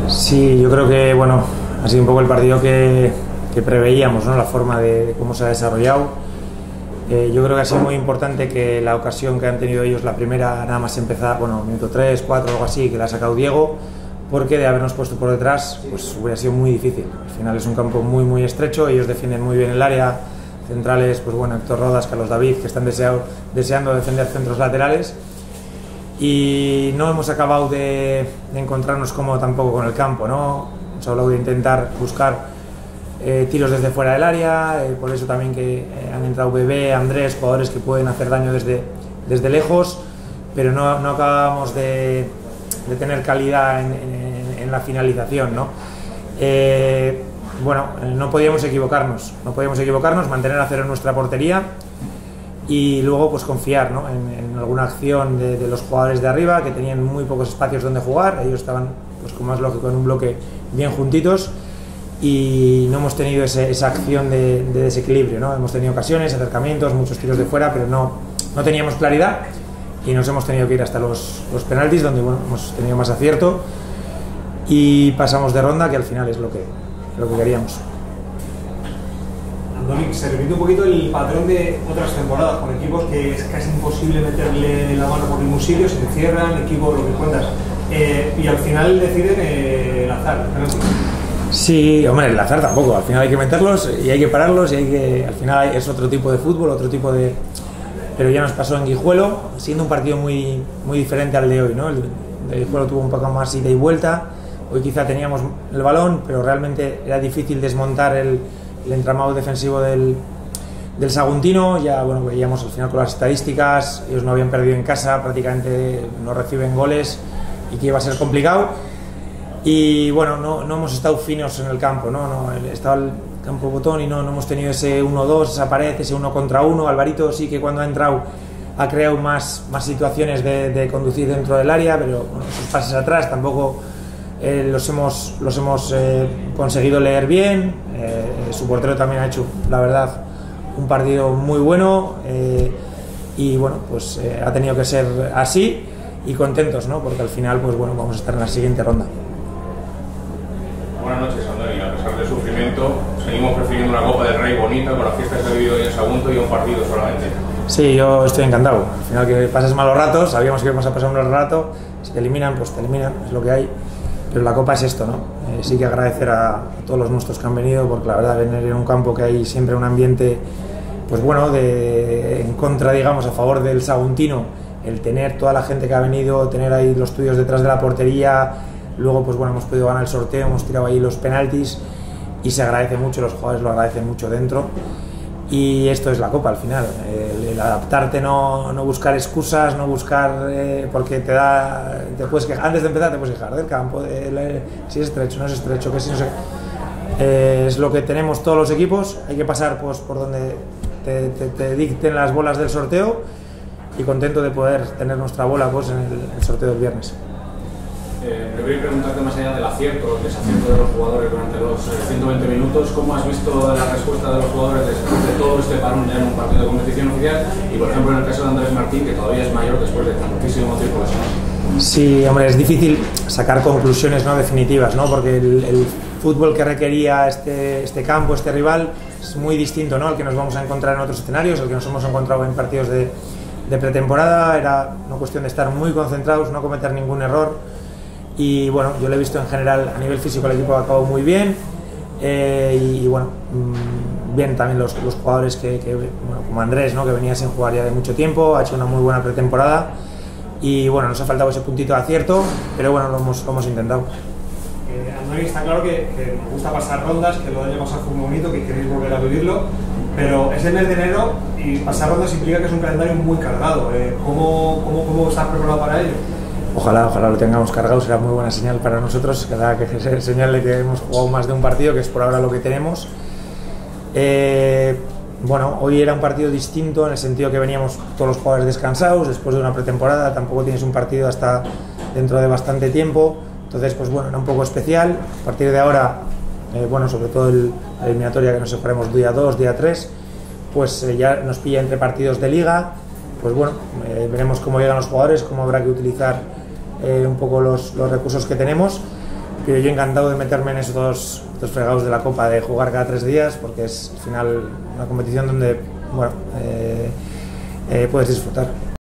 Sí, yo creo que bueno, ha sido un poco el partido que preveíamos, ¿no? La forma de cómo se ha desarrollado. Yo creo que ha sido muy importante que la ocasión que han tenido ellos, la primera, nada más empezar, bueno, minuto 3, 4, algo así, que la ha sacado Diego, porque de habernos puesto por detrás, pues hubiera sido muy difícil. Al final es un campo muy estrecho, ellos defienden muy bien el área, centrales, pues bueno, Héctor Rodas, Carlos David, que están deseando defender centros laterales, y no hemos acabado de encontrarnos como tampoco con el campo, ¿no? Hemos hablado de intentar buscar tiros desde fuera del área, por eso también que han entrado Bebé, Andrés, jugadores que pueden hacer daño desde lejos, pero no acabamos de tener calidad en la finalización, ¿no? Bueno, no podíamos equivocarnos, mantener a cero en nuestra portería y luego pues confiar, ¿no? en alguna acción de los jugadores de arriba, que tenían muy pocos espacios donde jugar. Ellos estaban, pues como es lógico, en un bloque bien juntitos, y no hemos tenido esa acción de desequilibrio, ¿no? Hemos tenido ocasiones, acercamientos, muchos tiros de fuera, pero no teníamos claridad, y nos hemos tenido que ir hasta los penaltis, donde bueno, hemos tenido más acierto y pasamos de ronda, que al final es lo que queríamos. Andoni, se repite un poquito el patrón de otras temporadas con equipos que es casi imposible meterle la mano por ningún sitio, se encierran, equipos, lo que cuentas, y al final deciden el azar. Sí, hombre, el azar tampoco, al final hay que meterlos y hay que pararlos, y al final es otro tipo de fútbol, pero ya nos pasó en Guijuelo, siendo un partido muy diferente al de hoy, ¿no? El de Guijuelo tuvo un poco más ida y vuelta, hoy quizá teníamos el balón, pero realmente era difícil desmontar el entramado defensivo del Saguntino. Ya bueno, veíamos al final con las estadísticas, ellos no habían perdido en casa, prácticamente no reciben goles, y que iba a ser complicado. Y bueno, no hemos estado finos en el campo, ¿no? Estaba el campo botón y no hemos tenido ese 1-2, esa pared, ese 1 contra 1. Alvarito sí que cuando ha entrado ha creado más situaciones de conducir dentro del área, pero bueno, esos pases atrás tampoco los hemos conseguido leer bien. Su portero también ha hecho, la verdad, un partido muy bueno, y bueno, pues ha tenido que ser así, y contentos, ¿no? Porque al final, pues bueno, vamos a estar en la siguiente ronda. Buenas noches, Andoni. A pesar del sufrimiento, seguimos prefiriendo una Copa del Rey bonita, con la fiesta que se ha vivido hoy en Sagunto, y un partido solamente. Sí, yo estoy encantado. Al final, que pases malos ratos, sabíamos que íbamos a pasar un mal rato. Si te eliminan, pues te eliminan, es lo que hay. Pero la Copa es esto, ¿no? Sí que agradecer a todos los nuestros que han venido, porque la verdad, venir en un campo que hay siempre un ambiente, pues bueno, en contra, digamos, a favor del Saguntino, el tener toda la gente que ha venido, tener ahí los tuyos detrás de la portería. Luego, pues bueno, hemos podido ganar el sorteo, hemos tirado ahí los penaltis, y se agradece mucho, los jugadores lo agradecen mucho dentro, y esto es la Copa al final, el adaptarte, no buscar excusas, no buscar, porque te puedes quejar, antes de empezar te puedes quejar del campo, si es estrecho, no es estrecho, que si no sé, es lo que tenemos todos los equipos, hay que pasar pues por donde te dicten las bolas del sorteo, y contento de poder tener nuestra bola pues en el sorteo del viernes. Me voy a preguntarte, más allá del acierto o el desacierto de los jugadores durante los 120 minutos, ¿cómo has visto la respuesta de los jugadores después de todo este parón ya en un partido de competición oficial? Y por ejemplo en el caso de Andrés Martín, que todavía es mayor después de tantísimo tiempo de. Sí, hombre, es difícil sacar conclusiones no definitivas, ¿no? Porque el fútbol que requería este campo, este rival, es muy distinto, ¿no? Al que nos vamos a encontrar en otros escenarios, al que nos hemos encontrado en partidos de pretemporada. Era una cuestión de estar muy concentrados, no cometer ningún error. Y bueno, yo lo he visto en general a nivel físico, el equipo ha acabado muy bien, y bueno, bien también los jugadores bueno, como Andrés, ¿no? Que venía sin jugar ya de mucho tiempo, ha hecho una muy buena pretemporada, y bueno, nos ha faltado ese puntito de acierto, pero bueno, lo hemos intentado. Andoni, está claro que nos gusta pasar rondas, que lo del año pasado fue muy bonito, que queréis volver a vivirlo, pero es el mes de enero y pasar rondas implica que es un calendario muy cargado. ¿Cómo estás preparado para ello? Ojalá lo tengamos cargado, será muy buena señal para nosotros, que es señal de que hemos jugado más de un partido, que es por ahora lo que tenemos. Bueno, hoy era un partido distinto en el sentido que veníamos todos los jugadores descansados después de una pretemporada, tampoco tienes un partido hasta dentro de bastante tiempo, entonces pues bueno, era un poco especial. A partir de ahora, bueno, sobre todo la eliminatoria que nos jugaremos día 2, día 3, pues ya nos pilla entre partidos de liga, pues bueno, veremos cómo llegan los jugadores, cómo habrá que utilizar un poco los recursos que tenemos, principio yo encantado de meterme en esos dos fregados de la Copa, de jugar cada 3 días, porque es al final una competición donde, bueno, puedes disfrutar.